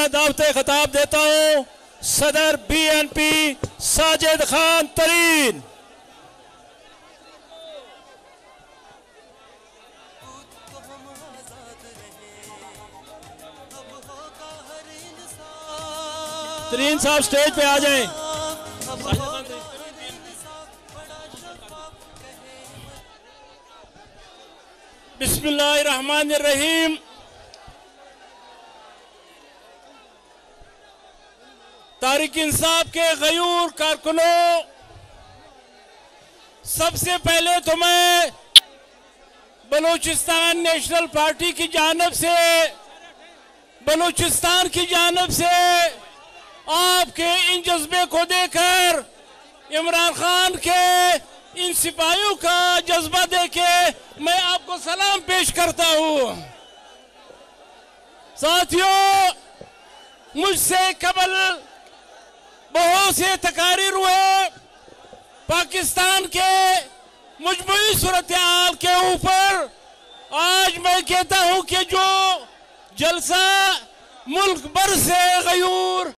मैं दावत खिताब देता हूं सदर BNP साजिद खान तरीन। तरीन साहब स्टेज पे आ जाएं। बिस्मिल्लाहिर्रहमानिर्रहीम। तारीख इंसाफ के गयूर कारकुनों, सबसे पहले तो मैं बलूचिस्तान नेशनल पार्टी की जानिब से, बलूचिस्तान की जानिब से आपके इन जज्बे को देकर, इमरान खान के इन सिपाहियों का जज्बा देके मैं आपको सलाम पेश करता हूं। साथियों, मुझसे कबल बहुत से तकारीर हुए पाकिस्तान के मजमूई सूरत हाल के ऊपर। आज मैं कहता हूं कि जो जलसा मुल्क भर से गयूर